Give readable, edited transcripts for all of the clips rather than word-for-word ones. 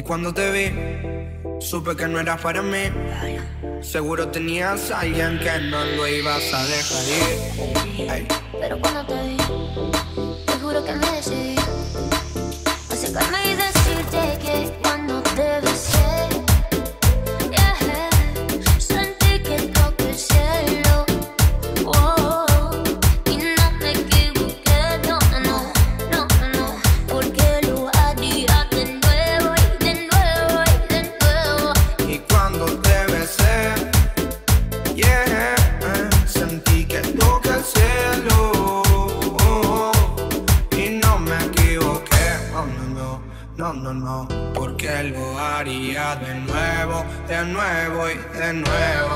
Cuando te vi, supe que no eras para mí. Seguro tenías a alguien que no lo ibas a dejar ir. Ay. Pero cuando te vi, te juro que me decidí acercarme y decirte que cuando te besé, sentí que toqué el cielo. Y no me equivoqué, no, porque lo haría de nuevo y de nuevo y de nuevo. Y cuando te besé, sentí que toqué el cielo. Y no me equivoqué, no, porque lo haría de nuevo y de nuevo.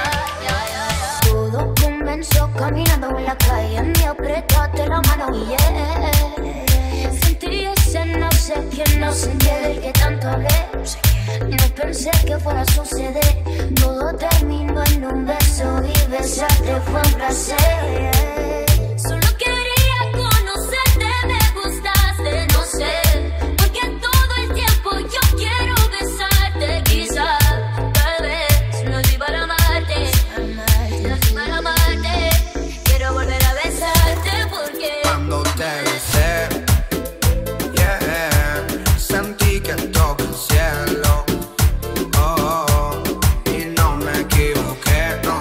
Todo comenzó caminando en la calle, me apretaste la mano y sentí ese no sé quién, no sé qué, del que tanto hablé. No pensé que fuera a suceder, todo terminó en un beso y besarte fue un placer. Solo quería conocerte, me gustaste, no sé, porque todo el tiempo yo quiero besarte. Quizá, tal vez, no estoy para amarte, no estoy para amarte. Quiero volver a besarte porque Cuando te besé, sentí que toqué el cielo. Y no me equivoqué, no,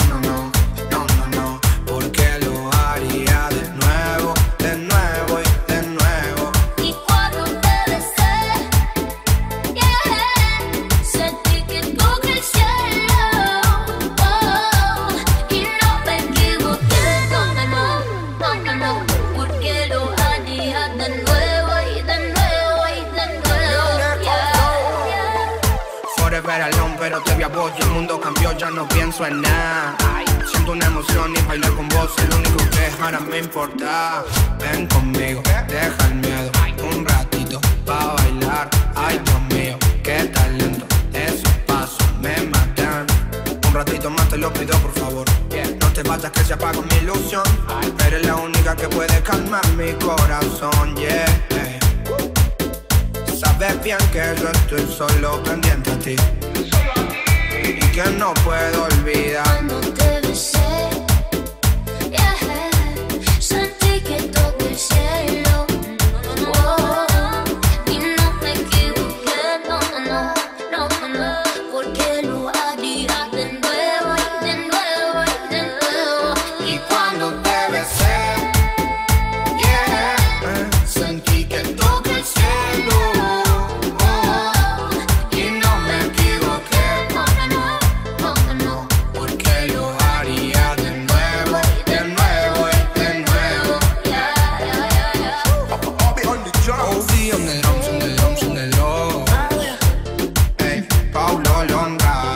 porque lo haría de nuevo y de nuevo. y cuando te besé, sentí que toqué el cielo. Y no me equivoqué, no, porque lo haría de nuevo y de nuevo y de nuevo. Forever alone, pero te vi a vos y el mundo cambió, ya no pienso en nada. Siento una emoción y bailar con vos es lo único que ahora me importa. Ven conmigo, deja el miedo, un ratito pa' bailar. Ay, Dios mío, qué talento, esos pasos me matan. Un ratito más te lo pido, por favor. No te vayas que se apaga mi ilusión. Eres la única que puede calmar mi corazón, Sabes bien que yo estoy solo pendiente a ti y que no puedo olvidar. Cuando te besé, sentí que toqué el cielo. Y no me equivoqué, no, porque lo haría de nuevo y de nuevo y de nuevo. Y cuando te besé, sentí que toqué el cielo. Y no me equivoqué, porque lo haría de nuevo y de nuevo y de nuevo. OD on the drums, on the drums. Hey, Paulo Londra,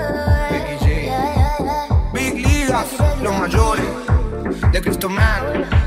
Becky G, Big Ligas, los mayores de Cristo Man.